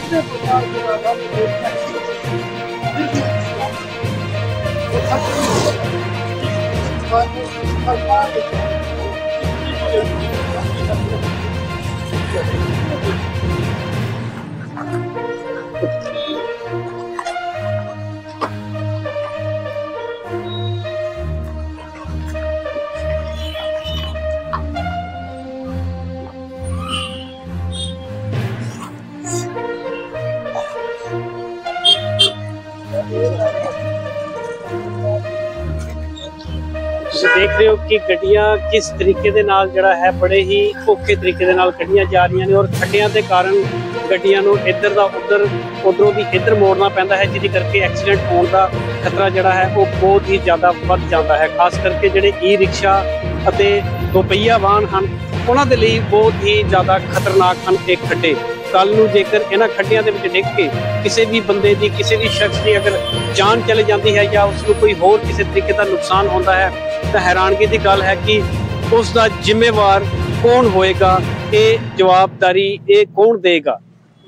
देख रहे हो कि गड्डियां किस तरीके दे नाल जड़ा है बड़े ही औखे तरीके दे नाल कढ़ियां जा रही ने और खड्डियां के कारण गड्डियां नूं इधर दा उधर उधरों भी इधर मोड़ना पैंदा है, जिहदी करके एक्सीडेंट होने का खतरा जड़ा है वो बहुत ही ज़्यादा बढ़ जाता है। खास करके जिहड़े ई रिक्शा अते दोपहिया वाहन हैं उन्हां दे लई बहुत ही ज़्यादा खतरनाक हैं ये खड्डे। कल नूं जेकर इन्हां खड्डियां दे विच डिग के किसी भी बंदे की किसी भी शख्स की अगर जान चली जाती है या उसको कोई होर किसी तरीके का नुकसान होता है तो हैरानगी की गल है कि उसका जिम्मेवार कौन होएगा, ये जवाबदारी ये कौन देगा।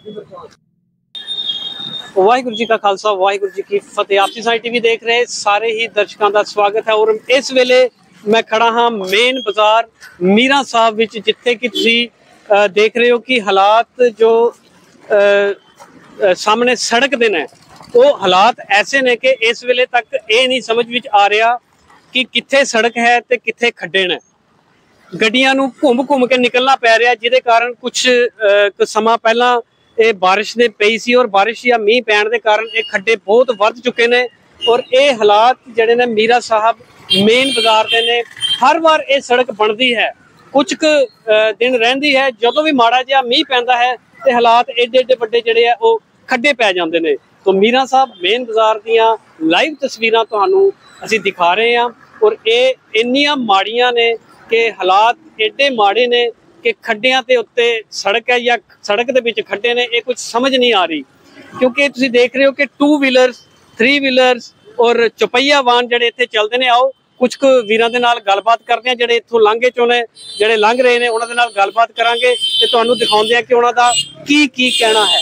वाहिगुरू जी का खालसा वाहिगुरू जी की फतेह। आपसी साई टीवी देख रहे सारे ही दर्शकों का स्वागत है और इस वेले मैं खड़ा हाँ मेन बाजार मीरा साहब विच, जिथे कि तुसीं देख रहे हो कि हालात जो सामने सड़क दे ने वो हालात ऐसे ने कि इस वेले तक ये नहीं समझ विच आ रहा कि कित्थे सड़क है ते कित्थे खड्डे ने। गड्डियां नूं घुम घुम के निकलना पै रहा, जिहदे कारण कुछ समा पहला ये बारिश ने पई सी और बारिश या मीह पैण दे कारण ये खड्डे बहुत वध चुके ने और ये हालात जिहड़े ने मीरा साहब मेन बाजार दे ने। हर बार ये सड़क बनती है, कुछ दिन रहिंदी है, जदों भी माड़ा जिहा मीह पैंदा है ते हालात एडे एडे वड्डे जिहड़े आ वो खड्डे पै जांदे ने। तो मीरा साहब मेन बाजार दीयां लाइव तस्वीरां तुहानूं असीं दिखा रहे हैं और ये इन्नियां माड़ियां ने कि हालात एडे माड़े ने कि खड्डियां ते उत्ते सड़क है या सड़क दे विच खड्डे ने, ये कुछ समझ नहीं आ रही। क्योंकि तुसीं देख रहे हो कि 2 व्हीलर्स 3 व्हीलर्स और चौपहिया वाहन जिहड़े इत्थे चलदे ने। आओ कुछ वीरां दे नाल गलबात करदे हां जिहड़े इत्थों लंघे चों ने, जिहड़े लंघ रहे ने उन्हां दे नाल गलबात करांगे ते तुहानूं दिखाउंदे आ कि उन्हां दा की कहना है।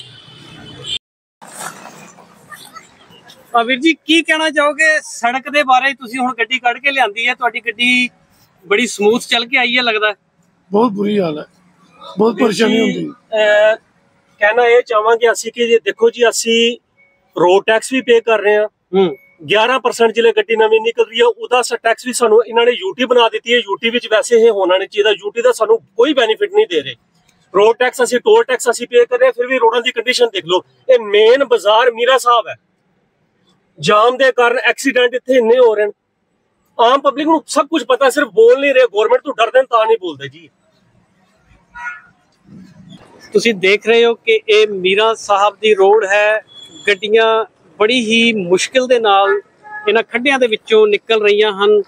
वीर जी की कहना चाहोगे सड़क के बारे? तुसीं हुण गड्डी कढ़ के लिआंदी है, तुहाडी गड्डी बड़ी स्मूथ चल के आई है लगदा है? बहुत बुरी हाल है, बहुत परेशानी होंदी। कहना ये चाहांगे असीं कि देखो जी असीं रोड टैक्स भी पे कर रहे हैं, 11% जिले गड्डी नवीं निकल रही है उदा टैक्स भी सानू इन्होंने यूटी बना दी है। यूटी विच वैसे ये होना नहीं चाहिए, यूटी का सानू कोई बेनिफिट नहीं दे रहे। रोड टैक्स असीं टोल टैक्स असीं पे कर रहे हैं, फिर भी रोडों की कंडीशन देख लो। ये मेन बाजार मीरा साहब है, जाम के कारण एक्सीडेंट इतने इन्ने हो रहे हैं। आम पब्लिक को सब कुछ पता है, सिर्फ बोल नहीं रहे, गवर्नमेंट तो डरदे तां नहीं बोलते जी। तुसीं देख रहे हो कि ये मीरा साहब दी रोड है, गड्डियां बड़ी ही मुश्किल दे नाल इन्हां खड्डियां दे विचों निकल रहीआं हन।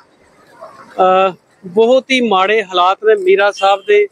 बहुत ही माड़े हालात ने मीरा साहब दे,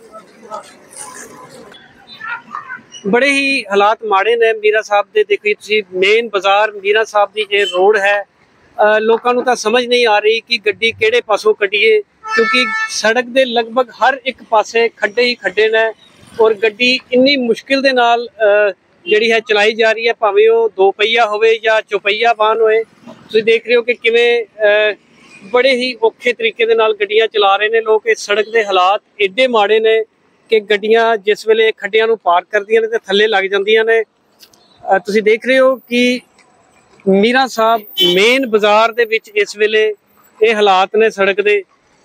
बड़े ही हालात माड़े ने मीरा साहब दे। देखो तुसीं मेन बाजार मीरा साहब दी ये रोड है, लोगों को तो समझ नहीं आ रही कि गड्डी किहड़े पासों कड्ढीए, क्योंकि सड़क दे लगभग हर एक पासे खड्डे ही खड्डे ने और गड्डी इन्नी मुश्किल दे नाल जिहड़ी है चलाई जा रही है, भावें वो 2 पहिया होवे या चौपहिया वाहन होए। तुसीं देख रहे हो कि किवें बड़े ही औखे तरीके दे नाल गड्डियां चला रहे ने लोग। इस सड़क दे हालात एडे माड़े ने कि गड्डियां जिस वेले खड्डियां नूं पार करदियां ने ते थल्ले लग जांदियां ने। तुसीं देख रहे हो कि मीरा साहब मेन बाजार दे विच इस वेले ये हालात ने सड़क दे।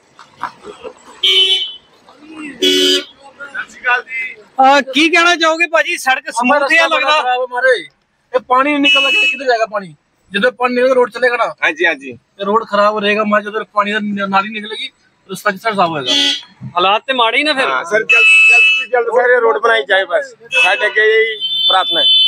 की कहना चाहोगे भाजी, सड़क स्मूथ है लगदा? हमारे ये पानी नहीं निकल लगे, किधर जाएगा पानी? जब पानी निकलेगा रोड चलेगा ना। हाँ जी हाँ जी, रोड खराब रहेगा, मैं जब पानी नाली निकलेगी तो सर साफ होगा। हालात ते माड़े ही ना फिर। सर जल्द से रोड बनाई जाए, बस साडे अगे यही प्रार्थना है।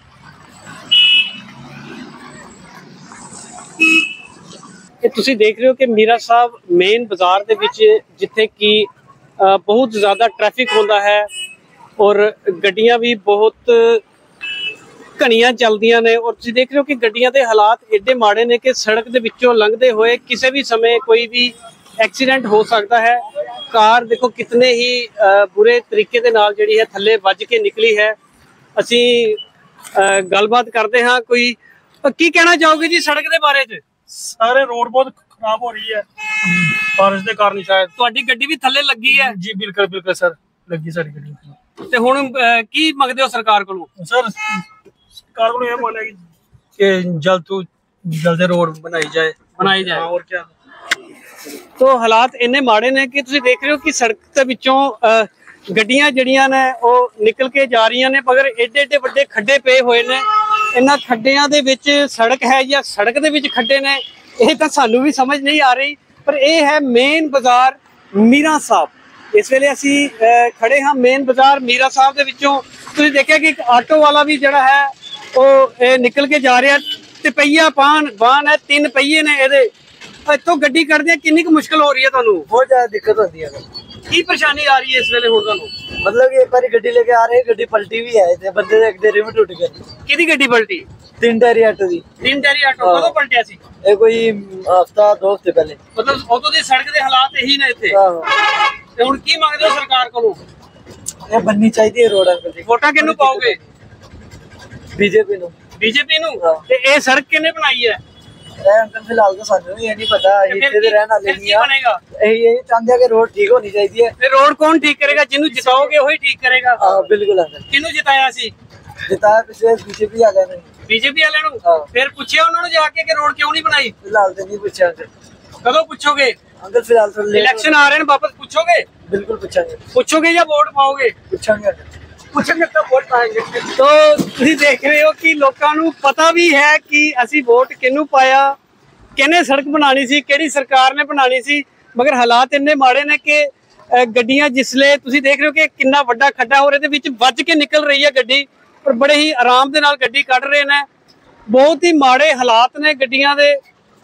तुसीं देख रहे हो कि मीरा साहब मेन बाजार दे विच जिथे कि बहुत ज़्यादा ट्रैफिक होंदा है और गड्डियां भी बहुत घनियां चलदियां ने और तुसीं देख रहे हो कि गड्डियां दे हालात एडे माड़े ने कि सड़क दे विचों लंघदे होए किसी भी समय कोई भी एक्सीडेंट हो सकता है। कार देखो कितने ही बुरे तरीके दे नाल जिहड़ी है थल्ले वज के निकली है ਅਸੀਂ ਗੱਲਬਾत ਕਰਦੇ ਹਾਂ। ਕੋਈ ਕੀ ਕਹਿਣਾ ਚਾਹੋਗੇ ਜੀ ਸੜਕ ਦੇ ਬਾਰੇ ਚ? ਸਾਰੇ ਰੋਡ ਬਹੁਤ ਖਰਾਬ ਹੋ ਰਹੀ ਹੈ ਬਾਰਿਸ਼ ਦੇ ਕਾਰਨ ਸ਼ਾयद। ਤੁਹਾਡੀ ਗੱਡੀ ਵੀ ਥੱਲੇ ਲੱਗੀ ਹੈ ਜੀ ਬਿਲਕੁਲ ਬਿਲकुल ਸਰ, ਲੱਗੀ ਸਾਡੀ ਗੱਡੀ। ਤੇ ਹੁਣ ਕੀ ਮੰਗਦੇ ਹੋ ਸਰਕਾਰ ਕੋਲੋਂ? ਸਰ ਸਰਕਾਰ को ये माना कि जल्द तो जल्द रोड बनाई जाए। और क्या। ਤੋ ਹਾਲਾਤ ਇੰਨੇ ਮਾੜੇ ਨੇ ਕਿ ਤੁਸੀਂ ਦੇਖ ਰਹੇ ਹੋ ਕਿ ਸੜਕ ਦੇ ਵਿੱਚੋਂ ਗੱਡੀਆਂ ਜਿਹੜੀਆਂ ਨੇ ਉਹ ਨਿਕਲ ਕੇ ਜਾ ਰਹੀਆਂ ਨੇ, ਮਗਰ ਏਡੇ ਏਡੇ ਵੱਡੇ ਖੱਡੇ ਪਏ ਹੋਏ ਨੇ। ਇਹਨਾਂ ਖੱਡਿਆਂ ਦੇ ਵਿੱਚ ਸੜਕ ਹੈ ਜਾਂ ਸੜਕ ਦੇ ਵਿੱਚ ਖੱਡੇ ਨੇ, ਇਹ ਤਾਂ ਸਾਨੂੰ ਵੀ ਸਮਝ ਨਹੀਂ ਆ ਰਹੀ। ਪਰ ਇਹ ਹੈ ਮੇਨ ਬਾਜ਼ਾਰ ਮੀਰਾਂ ਸਾਹਿਬ। ਇਸ ਵੇਲੇ ਅਸੀਂ ਖੜੇ ਹਾਂ ਮੇਨ ਬਾਜ਼ਾਰ ਮੀਰਾਂ ਸਾਹਿਬ ਦੇ ਵਿੱਚੋਂ। ਤੁਸੀਂ ਦੇਖਿਆ ਕਿ ਇੱਕ ਆਟੋ ਵਾਲਾ ਵੀ ਜਿਹੜਾ ਹੈ ਉਹ ਨਿਕਲ ਕੇ ਜਾ ਰਿਹਾ। ਤਿਪਈਆ ਵਾਹਨ ਹੈ, 3 ਪਹੀਏ ਨੇ ਇਹਦੇ। ਇੱਥੋਂ ਗੱਡੀ ਕੱਢਦੇ ਕਿੰਨੀ ਕੁ ਮੁਸ਼ਕਲ ਹੋ ਰਹੀ ਹੈ ਤੁਹਾਨੂੰ? बहुत ज्यादा दिक्कत होती है। ਕੀ ਪਰੇਸ਼ਾਨੀ ਆ ਰਹੀ ਹੈ ਇਸ ਵੇਲੇ ਹੁਣ ਤੁਹਾਨੂੰ? मतलब कि एक बार गड्डी लेके आ रहे हैं, गड्डी पलटी भी है ते बंदे दे एक देरी में टूट गई। ਕਿਹਦੀ ਗੱਡੀ ਪਲਟੀ? 3 टायरी ऑटो दी। 3 ਟਾਇਰੀ ਆਟੋ ਕਦੋਂ ਪਲਟਿਆ ਸੀ? ये कोई हफ्ता 2 हफ्ते पहले। ਮਤਲਬ ਉਦੋਂ ਦੀ ਸੜਕ ਦੇ ਹਾਲਾਤ ਇਹੀ ਨੇ ਇੱਥੇ। हाँ, ਤੇ ਹੁਣ ਕੀ ਮੰਗਦੇ ਹੋ ਸਰਕਾਰ ਕੋਲੋਂ? ये बननी चाहिए रोड अंकल जी। ਵੋਟਾਂ ਕਿਹਨੂੰ ਪਾਓਗੇ? बीजेपी नु। ਬੀਜੇਪੀ ਨੂੰ। ਤੇ ਇਹ ਸੜਕ ਕਿਹਨੇ ਬਣਾਈ ਹੈ? ए अंकल फिलहाल तो सानू ये नहीं पता, ਤੇ इथे दे रहने वाले ਫਿਰ नहीं ਕੀ है। ਬਣੇਗਾ? यही चाहते हैं कि रोड ठीक होनी चाहिए। ਤੇ ਰੋਡ ਕੌਣ ਠੀਕ ਕਰੇਗਾ? ਜਿਹਨੂੰ ਜਿਤਾਓਗੇ ਉਹੀ ਠੀਕ ਕਰੇਗਾ। हाँ बिल्कुल अंकल। ਕਿਹਨੂੰ ਜਿਤਾਇਆ ਸੀ? जिताया पिछले बीजेपी आ गए। ਬੀਜੇਪੀ ਵਾਲਿਆਂ ਨੂੰ। ਹਾਂ। ਫਿਰ ਪੁੱਛਿਆ ਉਹਨਾਂ ਨੂੰ ਜਾ ਕੇ ਕਿ ਰੋਡ ਕਿਉਂ ਨਹੀਂ ਬਣਾਈ? फिलहाल तो नहीं पूछा अंकल। ਕਦੋਂ ਪੁੱਛੋਗੇ? अंकल फिलहाल तो ਇਲੈਕਸ਼ਨ ਆ ਰਹੇ ਨੇ, ਵਾਪਸ ਪੁੱਛੋਗੇ? बिल्कुल पूछेंगे। ਪੁੱਛੋਗੇ ਜਾਂ ਵੋਟ ਪਾਓਗੇ? पूछेंगे अंकल। ਪੁੱਛਣਗੇ ਤਾਂ ਵੋਟ ਪਾएंगे। ਤੋ ਤੁਸੀਂ ਦੇਖ ਰਹੇ ਹੋ ਕਿ ਲੋਕਾਂ ਨੂੰ ਪਤਾ ਵੀ ਹੈ ਕਿ ਅਸੀਂ ਵੋਟ ਕਿਹਨੂੰ ਪਾਇਆ, ਕਿਹਨੇ ਸੜਕ ਬਣਾਣੀ ਸੀ, ਕਿਹੜੀ ਸਰਕਾਰ ਨੇ ਬਣਾਣੀ ਸੀ। ਮਗਰ ਹਾਲਾਤ ਇੰਨੇ ਮਾੜੇ ਨੇ ਕਿ ਗੱਡੀਆਂ ਜਿਸਲੇ ਤੁਸੀਂ ਦੇਖ ਰਹੇ ਹੋ ਕਿ ਕਿੰਨਾ ਵੱਡਾ ਖੱਡਾ ਹੋ ਰਿਹਾ, ਇਹਦੇ ਵਿੱਚ ਵੱਜ ਕੇ ਨਿਕਲ ਰਹੀ ਹੈ ਗੱਡੀ, ਪਰ ਬੜੇ ਹੀ ਆਰਾਮ ਦੇ ਨਾਲ ਗੱਡੀ ਕੱਢ ਰਹੇ ਨੇ। ਬਹੁਤ ਹੀ ਮਾੜੇ ਹਾਲਾਤ ਨੇ ਗੱਡੀਆਂ ਦੇ।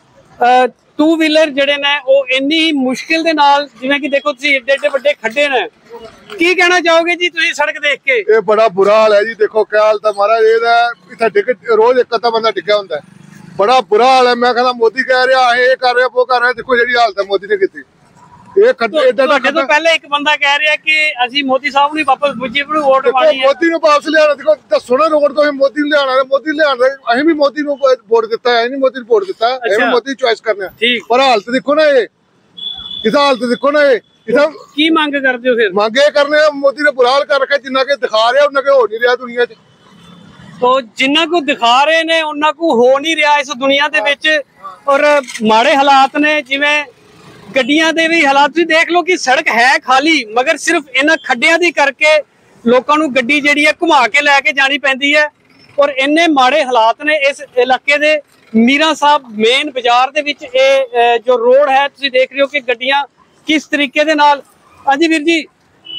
2 ਵੀਲਰ ਜਿਹੜੇ ਨੇ ਉਹ ਇੰਨੀ ਹੀ ਮੁਸ਼ਕਿਲ ਦੇ ਨਾਲ, ਜਿਵੇਂ ਕਿ ਦੇਖੋ ਤੁਸੀਂ ਏਡੇ ਏਡੇ ਵੱਡੇ ਖੱਡੇ ਨੇ। ਕੀ ਕਹਿਣਾ ਚਾਹੋਗੇ ਜੀ ਤੁਸੀਂ ਸੜਕ ਦੇਖ ਕੇ? ਇਹ ਬੜਾ ਬੁਰਾ ਹਾਲ ਹੈ ਜੀ। ਦੇਖੋ ਕਿਆ ਹਾਲ ਤਾਂ ਮਹਾਰਾਜ ਇਹਦਾ, ਇੱਥੇ ਡਿੱਗ ਰੋਜ਼ ਇੱਕ ਅੱਧਾ ਬੰਦਾ ਡਿੱਗਿਆ ਹੁੰਦਾ। ਬੜਾ ਬੁਰਾ ਹਾਲ ਹੈ। ਮੈਂ ਕਹਿੰਦਾ ਮੋਦੀ ਕਹਿ ਰਿਹਾ ਇਹ ਕਰ ਰਿਹਾ ਉਹ ਕਰ ਰਿਹਾ, ਦੇਖੋ ਜਿਹੜੀ ਹਾਲਤ ਹੈ ਮੋਦੀ ਨੇ ਕੀਤੀ। ਇਹ ਖੱਡੇ ਇਦਾਂ ਦਾ ਤੁਹਾਡੇ ਤੋਂ ਪਹਿਲੇ ਇੱਕ ਬੰਦਾ ਕਹਿ ਰਿਹਾ ਕਿ ਅਸੀਂ ਮੋਦੀ ਸਾਹਿਬ ਨੂੰ ਵਾਪਸ ਬੀਜੇਪੀ ਨੂੰ ਵੋਟ ਪਾਣੀ ਹੈ। ਮੋਦੀ ਨੂੰ ਵਾਪਸ ਲਿਆਣਾ। ਦੇਖੋ ਦੱਸੋ ਨਾ, ਰੋਡ ਤੋਂ ਅਸੀਂ ਮੋਦੀ ਨੂੰ ਲਿਆਣਾ, ਮੋਦੀ ਲਿਆਣਾ। ਅਸੀਂ ਵੀ ਮੋਦੀ ਨੂੰ ਵੋਟ ਦਿੱਤਾ ਹੈ, ਨਹੀਂ ਮੋਦੀ ਨੂੰ ਵੋਟ ਦਿੱਤਾ, ਇਹ ਵੀ ਮੋਦੀ ਚੁਆਇਸ ਕਰਨਾ। ਪਰ ਹਾਲਤ ਦੇਖੋ ਨਾ, ਇਹਦਾ ਹਾਲਤ ਦੇਖੋ ਨਾ। ਇਹਦਾ ਕੀ ਮੰਗ ਕਰਦੇ ਹੋ ਫਿਰ? ਮੰਗੇ ਕਰਨੇ ਆ। ਮੋਦੀ ਨੇ ਬੁਰਾ ਹਾਲ ਕਰ ਰੱਖਿਆ, ਜਿੰਨਾ ਕਿ ਦਿਖਾ ਰਿਹਾ ਉਹਨਾਂ ਕੇ ਹੋ ਨਹੀਂ ਰਿਹਾ ਦੁਨੀਆ 'ਚ। ਤੋ ਜਿੰਨਾ ਕੁ ਦਿਖਾ ਰਹੇ ਨੇ ਉਹਨਾਂ ਕੁ ਹੋ ਨਹੀਂ ਰਿਹਾ ਇਸ ਦੁਨੀਆ ਦੇ ਵਿੱਚ। ਔਰ ਮਾੜੇ ਹਾਲਾਤ ਨੇ, ਜਿਵੇਂ ਗੱਡੀਆਂ ਦੇ ਵੀ ਹਾਲਾਤ ਤੁਸੀਂ ਦੇਖ ਲਓ ਕਿ ਸੜਕ ਹੈ ਖਾਲੀ, ਮਗਰ ਸਿਰਫ ਇਹਨਾਂ ਖੱਡਿਆਂ ਦੀ ਕਰਕੇ ਲੋਕਾਂ ਨੂੰ ਗੱਡੀ ਜਿਹੜੀ ਹੈ ਘੁਮਾ ਕੇ ਲੈ ਕੇ ਜਾਣੀ ਪੈਂਦੀ ਹੈ। ਔਰ ਇੰਨੇ ਮਾੜੇ ਹਾਲਾਤ ਨੇ ਇਸ ਇਲਾਕੇ ਦੇ ਮੀਰਾਂ ਸਾਹਿਬ ਮੇਨ ਬਾਜ਼ਾਰ ਦੇ ਵਿੱਚ। ਇਹ ਜੋ ਰੋਡ ਹੈ ਤੁਸੀਂ ਦੇਖ ਰਹੇ ਹੋ ਕਿ ਗੱਡੀਆਂ ਕਿਸ ਤਰੀਕੇ ਦੇ ਨਾਲ। ਹਾਂਜੀ ਵੀਰ ਜੀ,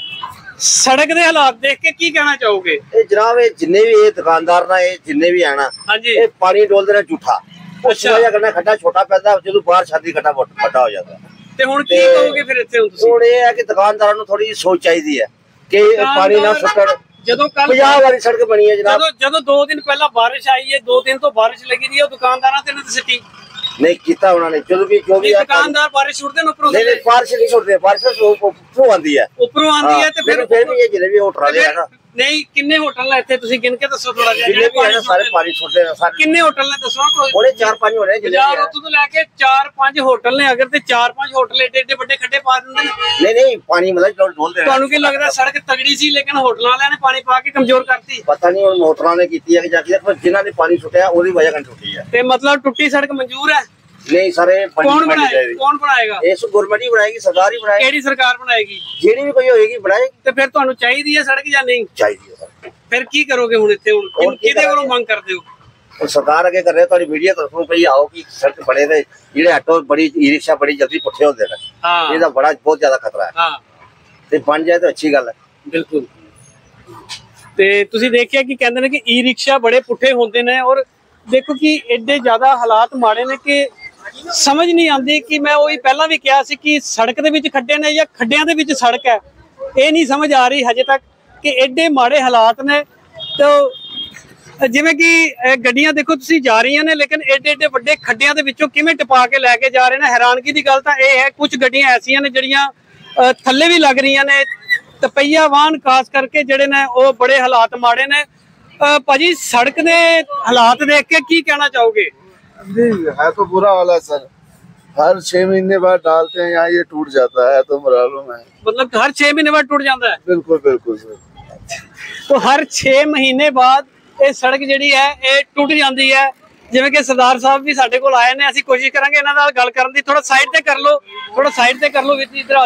ਸੜਕ ਦੇ ਹਾਲਾਤ ਦੇਖ ਕੇ ਕੀ ਕਹਿਣਾ ਚਾਹੋਗੇ? ਇਹ ਜਨਾਬ ਇਹ ਜਿੰਨੇ ਵੀ ਇਹ ਦੁਕਾਨਦਾਰ ਨਾ, ਇਹ ਜਿੰਨੇ ਵੀ ਆਣਾ, ਹਾਂਜੀ, ਇਹ ਪਾਣੀ ਡੋਲਦੇ ਨੇ ਝੂਠਾ। ਅੱਛਾ। ਵਜ੍ਹਾ ਕਰਨਾ ਖੱਡਾ ਛੋਟਾ ਪੈਂਦਾ, ਜਦੋਂ ਬਾਹਰ ਛਾਦੀ ਖੱਡਾ ਵੱਡਾ ਹੋ ਜਾਂਦਾ। ਤੇ ਹੁਣ ਕੀ ਕਹੋਗੇ ਫਿਰ ਇੱਥੇ ਹੁਣ ਤੁਸੀਂ? ਹੁਣ ਇਹ ਹੈ ਕਿ ਦੁਕਾਨਦਾਰਾਂ ਨੂੰ ਥੋੜੀ ਸੋਚ ਚਾਹੀਦੀ ਹੈ ਕਿ ਪਾਣੀ ਨਾ ਸੁੱਟਣ। ਜਦੋਂ ਕੱਲ 50 ਵਾਲੀ ਸੜਕ ਬਣੀ ਹੈ ਜਨਾਬ। ਜਦੋਂ 2 ਦਿਨ ਪਹਿਲਾਂ ਬਾਰਿਸ਼ ਆਈ ਹੈ, 2 ਦਿਨ ਤੋਂ ਬਾਰਿਸ਼ ਲੱਗੀ ਰਹੀ ਹੈ, ਉਹ ਦੁਕਾਨਦਾਰਾਂ ਤੇ ਨਹੀਂ ਸਿੱਟੀ? ਨਹੀਂ ਕੀਤਾ ਉਹਨਾਂ ਨੇ। ਜਦੋਂ ਵੀ ਜੋ ਵੀ ਦੁਕਾਨਦਾਰ ਬਾਰਿਸ਼ ਛੁੱਟਦੇ ਨੇ ਉੱਪਰੋਂ? ਨਹੀਂ, ਬਾਰਿਸ਼ ਨਹੀਂ ਛੁੱਟਦੇ, ਬਾਰਿਸ਼ ਉੱਪਰੋਂ ਆਉਂਦੀ ਹੈ, ਉੱਪਰੋਂ ਆਉਂਦੀ ਹੈ। ਤੇ ਫਿਰ ਵੀ ਇਹ ਜਿਹੜੇ ਵੀ ਹੋਟਲਾਂ ਦੇ ਹੈਗਾ। ਨਹੀਂ, ਕਿੰਨੇ ਹੋਟਲ ਨੇ ਇੱਥੇ? ਤੁਸੀਂ ਗਿਣ ਕੇ ਦੱਸੋ ਥੋੜਾ ਜਿਹਾ। ਜਿੰਨੇ ਵੀ ਹੈ ਸਾਰੇ ਪਾਣੀ ਛੁੱਟਦੇ ਨੇ ਸਾਰੇ। ਕਿੰਨੇ ਹੋਟਲ ਨੇ ਦੱਸੋ? ਉਹਨੇ 4-5 ਹੋ ਰਹੇ ਜਿਹੜੇ ਬਾਜ਼ਾਰ ਉੱਥੋਂ ਤੋਂ ਲੈ ਕੇ 4-5 ਹੋਟਲ ਨੇ। ਅਗਰ ਤੇ 4-5 ਹੋਟਲ ਏਡੇ ਏਡੇ ਵੱਡੇ ਖੱਡੇ ਪਾ ਦਿੰਦੇ ਨੇ। ਨਹੀਂ ਪਾਣੀ ਮਤਲਬ ਡੋਲਦੇ ਨੇ। ਤੁਹਾਨੂੰ ਕੀ ਲੱਗਦਾ ਸੜਕ ਤਗੜੀ ਸੀ ਲੇਕਿਨ ਹੋਟਲਾਂ ਵਾਲਿਆਂ ਨੇ ਪਾਣੀ ਪਾ ਕੇ ਕਮਜ਼ੋਰ ਕਰਤੀ? ਪਤਾ ਨਹੀਂ ਹੁਣ ਹੋਟਲਾਂ ਨੇ ਕੀਤੀ ਹੈ ਕਿ ਜਾਂ ਕਿ ਜਿਨ੍ਹਾਂ ਨੇ ਪਾਣੀ ਛੁੱਟਿਆ ਉਹਦੀ ਵਜ੍ਹਾ ਨਾਲ ਟੁੱਟੀ ਹੈ। ਤੇ ਮਤਲਬ ਟੁੱਟੀ ਸੜਕ ਮਨਜ਼ੂਰ ਹੈ? ਨਹੀਂ ਸਾਰੇ ਕੌਣ ਬਣਾਏਗਾ? ਇਸ ਗਵਰਨਮੈਂਟ ਹੀ ਬਣਾਏਗੀ, ਸਰਕਾਰ ਹੀ ਬਣਾਏਗੀ। ਕਿਹੜੀ ਸਰਕਾਰ ਬਣਾਏਗੀ? ਜਿਹੜੀ ਵੀ ਕੋਈ ਹੋਏਗੀ ਬਣਾਏਗੀ। ਤੇ ਫਿਰ ਤੁਹਾਨੂੰ ਚਾਹੀਦੀ ਹੈ ਸੜਕ ਜਾਂ ਨਹੀਂ ਚਾਹੀਦੀ ਹੈ? ਫਿਰ ਕੀ ਕਰੋਗੇ ਹੁਣ ਇੱਥੇ? ਹੁਣ ਕਿਹਦੇ ਕੋਲੋਂ ਮੰਗ ਕਰਦੇ ਹੋ? ਹੁਣ ਸਰਕਾਰ ਅੱਗੇ ਕਰ ਰਿਹਾ, ਤੁਹਾਡੀ ਮੀਡੀਆ ਤਰਫੋਂ ਭਈ ਆਓ ਕਿ ਸੜਕ ਬਣੇ ਤੇ ਜਿਹੜੇ ਆਟੋ ਬੜੀ ਈ ਰਿਕਸ਼ਾ ਬੜੀ ਜਲਦੀ ਪੁੱਠੇ ਹੁੰਦੇ ਨੇ। ਹਾਂ, ਇਹਦਾ ਬਹੁਤ ਜ਼ਿਆਦਾ ਖਤਰਾ ਹੈ। ਹਾਂ, ਤੇ ਬਣ ਜਾਏ ਤਾਂ ਅੱਛੀ ਗੱਲ ਹੈ। ਬਿਲਕੁਲ। ਤੇ ਤੁਸੀਂ ਦੇਖਿਆ ਕਿ ਕਹਿੰਦੇ ਨੇ ਕਿ ਈ ਰਿਕਸ਼ਾ ਬੜੇ ਪੁੱਠੇ ਹੁੰਦੇ ਨੇ। ਔਰ ਦੇਖੋ ਕਿ ਐਡੇ ਜ਼ਿਆਦਾ ਹਾਲਾਤ ਮਾੜੇ ਨੇ ਕਿ ਸਮਝ ਨਹੀਂ ਆਉਂਦੀ ਕਿ ਮੈਂ ਉਹੀ ਪਹਿਲਾਂ ਵੀ ਕਿਹਾ ਸੀ ਕਿ ਸੜਕ ਦੇ ਵਿੱਚ ਖੱਡੇ ਨੇ ਜਾਂ ਖੱਡਿਆਂ ਦੇ ਵਿੱਚ ਸੜਕ ਹੈ। ਇਹ ਨਹੀਂ ਸਮਝ ਆ ਰਹੀ ਹਜੇ ਤੱਕ ਕਿ ਐਡੇ ਮਾੜੇ ਹਾਲਾਤ ਨੇ। ਤਾਂ ਜਿਵੇਂ ਕਿ ਗੱਡੀਆਂ ਦੇਖੋ ਤੁਸੀਂ ਜਾ ਰਹੀਆਂ ਨੇ, ਲੇਕਿਨ ਏਡੇ ਏਡੇ ਵੱਡੇ ਖੱਡਿਆਂ ਦੇ ਵਿੱਚੋਂ ਕਿਵੇਂ ਟਪਾ ਕੇ ਲੈ ਕੇ ਜਾ ਰਹੇ ਨੇ। ਹੈਰਾਨਗੀ ਦੀ ਗੱਲ ਤਾਂ ਇਹ ਹੈ, ਕੁਝ ਗੱਡੀਆਂ ਐਸੀਆਂ ਨੇ ਜਿਹੜੀਆਂ ਥੱਲੇ ਵੀ ਲੱਗ ਰਹੀਆਂ ਨੇ। ਤਪਈਆ ਵਾਹਨ ਖਾਸ ਕਰਕੇ ਜਿਹੜੇ ਨੇ ਉਹ ਬੜੇ ਹਾਲਾਤ ਮਾੜੇ ਨੇ। ਭਾਜੀ ਸੜਕ ਦੇ ਹਾਲਾਤ ਦੇਖ ਕੇ ਕੀ ਕਹਿਣਾ ਚਾਹੋਗੇ? जी है तो बुरा वाला सर, हर 6 महीने बाद डालते हैं यहाँ, ये टूट जाता है तो मालूम है। मतलब हर 6 महीने बाद टूट जाता है? बिल्कुल बिल्कुल सर। तो हर 6 महीने बाद ਇਹ ਸੜਕ ਜਿਹੜੀ ਹੈ ਇਹ ਟੁੱਟ ਜਾਂਦੀ ਹੈ। ਜਿਵੇਂ ਕਿ ਸਰਦਾਰ ਸਾਹਿਬ ਵੀ ਸਾਡੇ ਕੋਲ ਆਏ ਨੇ, ਅਸੀਂ ਕੋਸ਼ਿਸ਼ ਕਰਾਂਗੇ ਇਹਨਾਂ ਨਾਲ ਗੱਲ ਕਰਨ ਦੀ। ਥੋੜਾ ਸਾਈਡ ਤੇ ਕਰ ਲਓ, ਥੋੜਾ ਸਾਈਡ ਤੇ ਕਰ ਲਓ ਵੀਰ ਜੀ, ਇੱਧਰ ਆ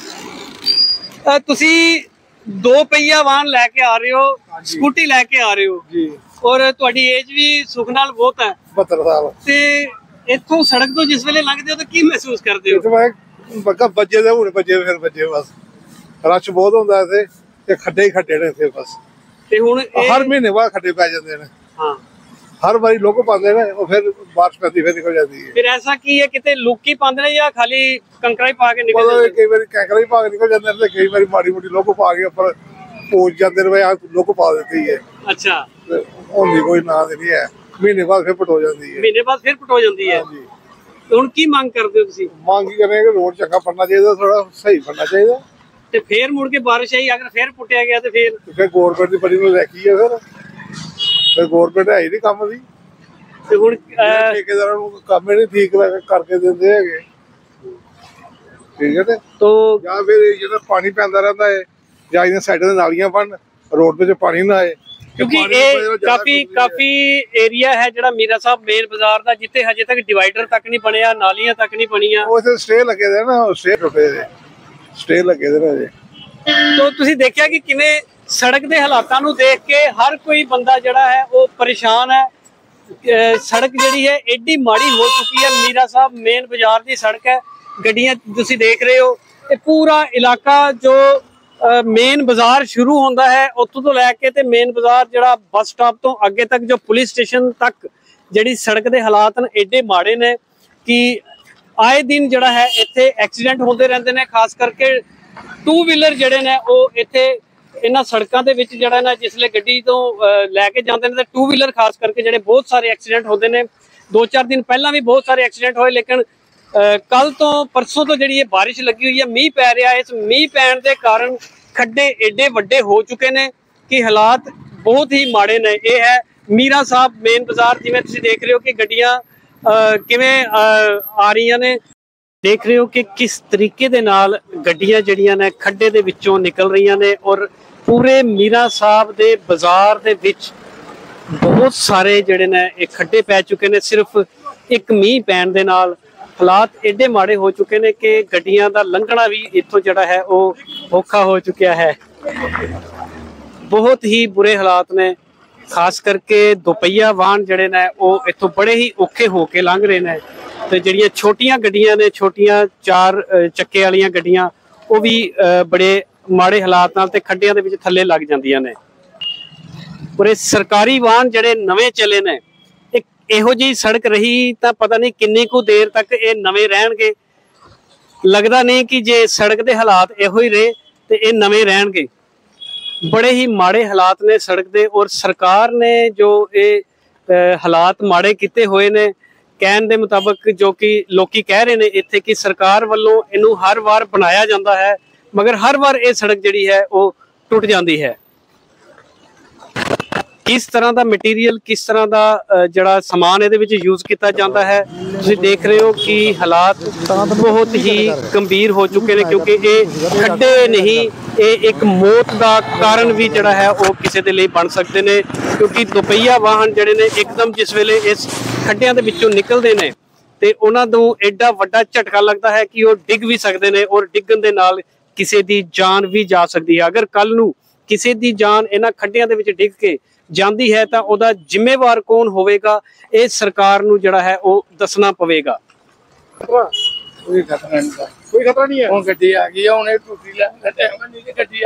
ਜਾਓ। ਤੁਸੀਂ 2 ਪਹੀਆ ਵਾਹਨ ਲੈ ਕੇ ਆ ਰਹੇ ਹੋ, ਸਕੂਟੀ ਲੈ ਕੇ ਆ ਰਹੇ ਹੋ जी, ਔਰ ਤੁਹਾਡੀ ਏਜ ਵੀ ਸੁਖ ਨਾਲ ਬਹੁਤ ਹੈ 72 साल। ਤੇ ਇੱਥੋਂ ਸੜਕ ਤੋਂ ਜਿਸ ਵੇਲੇ ਲੰਘਦੇ ਹੋ ਤਾਂ ਕੀ ਮਹਿਸੂਸ ਕਰਦੇ ਹੋ? ਤੇ ਮੈਂ ਬੱਕਾ ਬੱਜੇ ਦੇ ਹੁਣ ਬੱਜੇ ਫਿਰ ਬੱਜੇ ਬਸ, ਰਸ਼ ਬਹੁਤ ਹੁੰਦਾ ਇੱਥੇ ਤੇ ਖੱਡੇ ਹੀ ਖੱਡੇ ਨੇ ਇੱਥੇ ਬਸ। ਤੇ ਹੁਣ ਹਰ ਮਹੀਨੇ ਬਾਅਦ ਖੱਡੇ ਪੈ ਜਾਂਦੇ ਨੇ। ਹਾਂ, ਹਰ ਵਾਰੀ ਲੋਕ ਪਾਉਂਦੇ ਨੇ, ਉਹ ਫਿਰ ਬਾਰਿਸ਼ ਪੈਂਦੀ ਫਿਰ ਨਿਕਲ ਜਾਂਦੀ ਹੈ। ਫਿਰ ਐਸਾ ਕੀ ਹੈ, ਕਿਤੇ ਲੋਕੀ ਪਾਉਂਦੇ ਨੇ ਜਾਂ ਖਾਲੀ ਕੰਕਰਾ ਹੀ ਪਾ ਕੇ ਨਿਕਲ ਮਤਲਬ ਜਾਂਦੇ? ਕਈ ਵਾਰੀ ਕੈਂਕਰਾ ਹੀ ਪਾ ਕੇ ਨਿਕਲ ਜਾਂਦੇ ਨੇ ਤੇ ਕਈ ਵਾਰੀ ਮਾੜੀ ਮੋਟੀ ਲੋਕ ਪਾ ਕੇ ਉੱਪਰ ਪਹੁੰਚ ਜਾਂਦੇ ਨੇ, ਆ ਲੋਕ ਪਾ ਦਿੱਤੀ ਹੈ। ਅੱਛਾ, ਤੇ ਹੁੰਦੀ ਕੋਈ ਨਾਂ ਤੇ ਨਹੀਂ ਹੈ, ਮਹੀਨੇ ਬਾਅਦ ਫਿਰ ਪਟੋ ਜਾਂਦੀ ਹੈ। ਮਹੀਨੇ ਬਾਅਦ ਫਿਰ ਪਟੋ ਜਾਂਦੀ ਹੈ। ਹਾਂਜੀ, ਤੇ ਹੁਣ ਕੀ ਮੰਗ ਕਰਦੇ ਹੋ ਤੁਸੀਂ? ਮੰਗ ਕੀ ਕਰਨੇ ਕਿ ਰੋਡ ਚੰਗਾ ਬਣਨਾ ਚਾਹੀਦਾ, ਥੋੜਾ ਸਹੀ ਬਣਨਾ ਚਾਹੀਦਾ। ਤੇ ਫੇਰ ਮੁੜ ਕੇ ਬਾਰਿਸ਼ ਆਈ, ਅਗਰ ਫੇਰ ਪੁੱਟਿਆ ਗਿਆ ਤੇ ਫੇਰ ਫਿਰ ਗੌਰਮੈਂਟ ਦੀ ਬੜੀ ਨੂੰ ਰੱਖੀ ਹੈ, ਫਿਰ ਗੌਰਮੈਂਟ ਹੈ ਹੀ ਨਹੀਂ ਕੰਮ ਦੀ। ਤੇ ਹੁਣ ਠੇਕੇਦਾਰਾਂ ਨੂੰ ਕੰਮ ਹੀ ਨਹੀਂ ਠੀਕ ਕਰਕੇ ਦਿੰਦੇ ਹੈਗੇ, ਠੀਕ ਹੈ ਤੇ ਤੋ ਜਾਂ ਫਿਰ ਜਿਹੜਾ ਪਾਣੀ ਪੈਂਦਾ ਰਹਿੰਦਾ ਹੈ, ਜਾਂ ਇਹਨਾਂ ਸਾਈਡਾਂ ਦੇ ਨਾਲੀਆਂ ਬਣ, ਰੋਡ ਵਿੱਚ ਪਾਣੀ ਨਾ ਆਏ। ਕਿਉਂਕਿ ਇਹ ਕਾਫੀ ਏਰੀਆ ਹੈ ਜਿਹੜਾ ਮੀਰਾ ਸਾਹਿਬ ਮੇਨ ਬਾਜ਼ਾਰ ਦਾ, ਜਿੱਥੇ ਹਜੇ ਤੱਕ ਡਿਵਾਈਡਰ ਤੱਕ ਨਹੀਂ ਬਣਿਆ, ਨਾਲੀਆਂ ਤੱਕ ਨਹੀਂ ਬਣੀਆਂ। ਉਹ ਇੱਥੇ ਸਟੇ ਲੱਗੇ ਦੇ ਨਾ, ਸਟੇ ਟੁੱਟੇ ਦੇ, ਸਟੇ ਲੱਗੇ ਦੇ ਨੇ। ਤੋ ਤੁਸੀਂ ਦੇਖਿਆ ਕਿ ਕਿਵੇਂ ਸੜਕ ਦੇ ਹਾਲਾਤਾਂ ਨੂੰ ਦੇਖ ਕੇ ਹਰ ਕੋਈ ਬੰਦਾ ਜਿਹੜਾ ਹੈ ਉਹ ਪਰੇਸ਼ਾਨ ਹੈ। ਸੜਕ ਜਿਹੜੀ ਹੈ ਏਡੀ ਮਾੜੀ ਹੋ ਚੁੱਕੀ ਹੈ। ਮੀਰਾ ਸਾਹਿਬ ਮੇਨ ਬਾਜ਼ਾਰ ਦੀ ਸੜਕ ਹੈ, ਗੱਡੀਆਂ ਤੁਸੀਂ ਦੇਖ ਰਹੇ ਹੋ, ਇਹ ਪੂਰਾ ਇਲਾਕਾ ਜੋ ਮੇਨ ਬਾਜ਼ਾਰ ਸ਼ੁਰੂ ਹੁੰਦਾ ਹੈ ਉੱਥੋਂ ਤੋਂ ਲੈ ਕੇ ਤੇ ਮੇਨ ਬਾਜ਼ਾਰ ਜਿਹੜਾ ਬੱਸ ਸਟਾਪ ਤੋਂ ਅੱਗੇ ਤੱਕ ਜੋ ਪੁਲਿਸ ਸਟੇਸ਼ਨ ਤੱਕ ਜਿਹੜੀ ਸੜਕ ਦੇ ਹਾਲਾਤ ਨੇ ਏਡੇ ਮਾੜੇ ਨੇ ਕਿ ਆਏ ਦਿਨ ਜਿਹੜਾ ਹੈ ਇੱਥੇ ਐਕਸੀਡੈਂਟ ਹੁੰਦੇ ਰਹਿੰਦੇ ਨੇ। ਖਾਸ ਕਰਕੇ 2 ਵੀਲਰ ਜਿਹੜੇ ਨੇ ਉਹ ਇੱਥੇ ਇਹਨਾਂ ਸੜਕਾਂ ਦੇ ਵਿੱਚ ਜਿਹੜਾ ਨਾ ਜਿਸਲੇ ਗੱਡੀ ਤੋਂ ਲੈ ਕੇ ਜਾਂਦੇ ਨੇ ਤੇ 2 ਵੀਲਰ ਖਾਸ ਕਰਕੇ ਜਿਹੜੇ ਬਹੁਤ ਸਾਰੇ ਐਕਸੀਡੈਂਟ ਹੁੰਦੇ ਨੇ। 2-4 ਦਿਨ ਪਹਿਲਾਂ ਵੀ ਬਹੁਤ ਸਾਰੇ ਐਕਸੀਡੈਂਟ ਹੋਏ, ਲੇਕਿਨ ਕੱਲ ਤੋਂ ਪਰਸੋਂ ਤੋਂ ਜਿਹੜੀ ਇਹ ਬਾਰਿਸ਼ ਲੱਗੀ ਹੋਈ ਹੈ, ਮੀਂਹ ਪੈ ਰਿਹਾ, ਇਸ ਮੀਂਹ ਪੈਣ ਦੇ ਕਾਰਨ ਖੱਡੇ ਏਡੇ ਵੱਡੇ ਹੋ ਚੁੱਕੇ ਨੇ ਕਿ ਹਾਲਾਤ ਬਹੁਤ ਹੀ ਮਾੜੇ ਨੇ। ਇਹ ਹੈ ਮੀਰਾ ਸਾਹਿਬ ਮੇਨ ਬਾਜ਼ਾਰ। ਜਿਵੇਂ ਤੁਸੀਂ ਦੇਖ ਰਹੇ ਹੋ ਕਿ ਗੱਡੀਆਂ ਕਿਵੇਂ ਆ ਰਹੀਆਂ ਨੇ, ਦੇਖ ਰਹੇ ਹੋ ਕਿ ਕਿਸ ਤਰੀਕੇ ਦੇ ਨਾਲ ਗੱਡੀਆਂ ਜਿਹੜੀਆਂ ਨੇ ਖੱਡੇ ਦੇ ਵਿੱਚੋਂ ਨਿਕਲ ਰਹੀਆਂ ਨੇ ਔਰ ਪੂਰੇ ਮੀਰਾ ਸਾਹਿਬ ਦੇ ਬਾਜ਼ਾਰ ਦੇ ਵਿੱਚ ਬਹੁਤ ਸਾਰੇ ਜਿਹੜੇ ਨੇ ਇਹ ਖੱਡੇ ਪੈ ਚੁੱਕੇ ਨੇ। ਸਿਰਫ ਇੱਕ ਮੀਂਹ ਪੈਣ ਦੇ ਨਾਲ ਹਾਲਾਤ ਏਡੇ ਮਾੜੇ ਹੋ ਚੁੱਕੇ ਨੇ ਕਿ ਗੱਡੀਆਂ ਦਾ ਲੰਘਣਾ ਵੀ ਇੱਥੋਂ ਜਿਹੜਾ ਹੈ ਉਹ ਔਖਾ ਹੋ ਚੁੱਕਿਆ ਹੈ। ਬਹੁਤ ਹੀ ਬੁਰੇ ਹਾਲਾਤ ਨੇ, ਖਾਸ ਕਰਕੇ ਦੁਪਹੀਆ ਵਾਹਨ ਜਿਹੜੇ ਨੇ ਉਹ ਇੱਥੋਂ ਬੜੇ ਹੀ ਔਖੇ ਹੋ ਕੇ ਲੰਘ ਰਹੇ ਨੇ ਤੇ ਜਿਹੜੀਆਂ ਛੋਟੀਆਂ ਗੱਡੀਆਂ ਨੇ, ਛੋਟੀਆਂ 4 ਚੱਕੇ ਵਾਲੀਆਂ ਗੱਡੀਆਂ, ਉਹ ਵੀ ਬੜੇ ਮਾੜੇ ਹਾਲਾਤ ਨਾਲ ਤੇ ਖੱਡਿਆਂ ਦੇ ਵਿੱਚ ਥੱਲੇ ਲੱਗ ਜਾਂਦੀਆਂ ਨੇ। ਪਰ ਇਹ ਸਰਕਾਰੀ ਵਾਹਨ ਜਿਹੜੇ ਨਵੇਂ ਚੱਲੇ ਨੇ, ਇਹੋ ਜਿਹੀ ਸੜਕ ਰਹੀ ਤਾਂ ਪਤਾ ਨਹੀਂ ਕਿੰਨੀ ਕੁ ਦੇਰ ਤੱਕ ਇਹ ਨਵੇਂ ਰਹਿਣਗੇ। ਲੱਗਦਾ ਨਹੀਂ ਕਿ ਜੇ ਸੜਕ ਦੇ ਹਾਲਾਤ ਇਹੋ ਹੀ ਰਹੇ ਤੇ ਇਹ ਨਵੇਂ ਰਹਿਣਗੇ। ਬੜੇ ਹੀ ਮਾੜੇ ਹਾਲਾਤ ਨੇ ਸੜਕ ਦੇ ਔਰ ਸਰਕਾਰ ਨੇ ਜੋ ਇਹ ਹਾਲਾਤ ਮਾੜੇ ਕੀਤੇ ਹੋਏ ਨੇ, ਕਹਿਣ ਦੇ ਮੁਤਾਬਕ ਜੋ ਕਿ ਲੋਕੀ ਕਹਿ ਰਹੇ ਨੇ ਇੱਥੇ ਕਿ ਸਰਕਾਰ ਵੱਲੋਂ ਇਹਨੂੰ ਹਰ ਵਾਰ ਬਣਾਇਆ ਜਾਂਦਾ ਹੈ, ਮਗਰ ਹਰ ਵਾਰ ਇਹ ਸੜਕ ਜਿਹੜੀ ਹੈ ਉਹ ਟੁੱਟ ਜਾਂਦੀ ਹੈ। ਕਿਸ ਤਰ੍ਹਾਂ ਦਾ ਮਟੀਰੀਅਲ, ਕਿਸ ਤਰ੍ਹਾਂ ਦਾ ਜਿਹੜਾ ਸਮਾਨ ਇਹਦੇ ਵਿੱਚ ਯੂਜ਼ ਕੀਤਾ ਜਾਂਦਾ ਹੈ, ਤੁਸੀਂ ਦੇਖ ਰਹੇ ਹੋ ਕਿ ਹਾਲਾਤ ਬਹੁਤ ਹੀ ਗੰਭੀਰ ਹੋ ਚੁੱਕੇ ਨੇ ਕਿਉਂਕਿ ਇਹ ਖੱਡੇ ਨਹੀਂ, ਇਹ ਇੱਕ ਮੌਤ ਦਾ ਕਾਰਨ ਵੀ ਜਿਹੜਾ ਹੈ ਉਹ ਕਿਸੇ ਦੇ ਲਈ ਬਣ ਸਕਦੇ ਨੇ। ਕਿਉਂਕਿ ਦੁਪਹੀਆ ਵਾਹਨ ਜਿਹੜੇ ਨੇ ਇੱਕਦਮ ਜਿਸ ਵੇਲੇ ਇਸ ਖੱਡਿਆਂ ਦੇ ਵਿੱਚੋਂ ਨਿਕਲਦੇ ਨੇ ਤੇ ਉਹਨਾਂ ਨੂੰ ਐਡਾ ਵੱਡਾ ਝਟਕਾ ਲੱਗਦਾ ਹੈ ਕਿ ਉਹ ਡਿੱਗ ਵੀ ਸਕਦੇ ਨੇ ਔਰ ਡਿੱਗਣ ਦੇ ਨਾਲ ਕਿਸੇ ਦੀ ਜਾਨ ਵੀ ਜਾ ਸਕਦੀ ਹੈ। ਅਗਰ ਕੱਲ ਨੂੰ ਕਿਸੇ ਦੀ ਜਾਨ ਇਹਨਾਂ ਖੱਡਿਆਂ ਦੇ ਵਿੱਚ ਡਿੱਗ ਕੇ ਜਾਂਦੀ ਹੈ ਤਾਂ ਉਹਦਾ ਜ਼ਿੰਮੇਵਾਰ ਕੌਣ ਹੋਵੇਗਾ, ਇਹ ਸਰਕਾਰ ਨੂੰ ਜਿਹੜਾ ਹੈ ਉਹ ਦੱਸਣਾ ਪਵੇਗਾ। ਕੋਈ ਖਤਰਾ ਨਹੀਂ ਹੈ, ਹੁਣ ਗੱਡੀ ਆ ਗਈ ਹੈ, ਹੁਣ ਇਹ ਟੁੱਟੀ ਲੈ ਗੱਡੀ